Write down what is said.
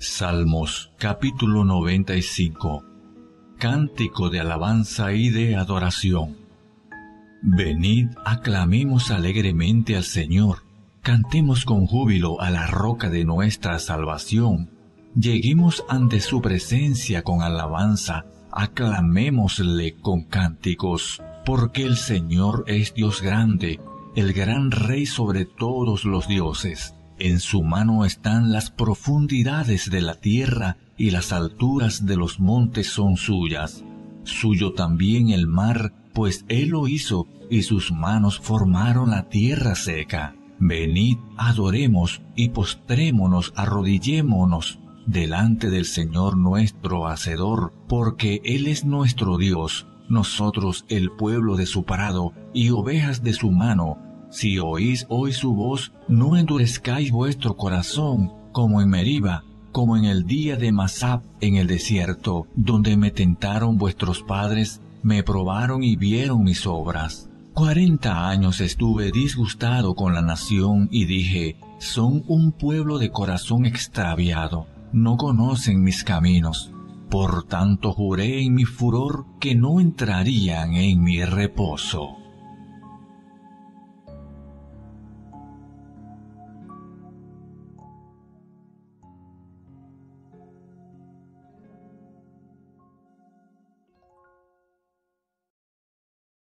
Salmos capítulo 95. Cántico de alabanza y de adoración. Venid, aclamemos alegremente al Señor, cantemos con júbilo a la roca de nuestra salvación. Lleguemos ante su presencia con alabanza, aclamémosle con cánticos, porque el Señor es Dios grande, el gran Rey sobre todos los dioses. En su mano están las profundidades de la tierra, y las alturas de los montes son suyas. Suyo también el mar, pues él lo hizo, y sus manos formaron la tierra seca. Venid, adoremos, y postrémonos, arrodillémonos delante del Señor nuestro Hacedor, porque Él es nuestro Dios, nosotros el pueblo de su prado, y ovejas de su mano. Si oís hoy su voz, no endurezcáis vuestro corazón, como en Meriba, como en el día de Masab en el desierto, donde me tentaron vuestros padres, me probaron y vieron mis obras. 40 años estuve disgustado con la nación y dije, son un pueblo de corazón extraviado, no conocen mis caminos. Por tanto juré en mi furor que no entrarían en mi reposo.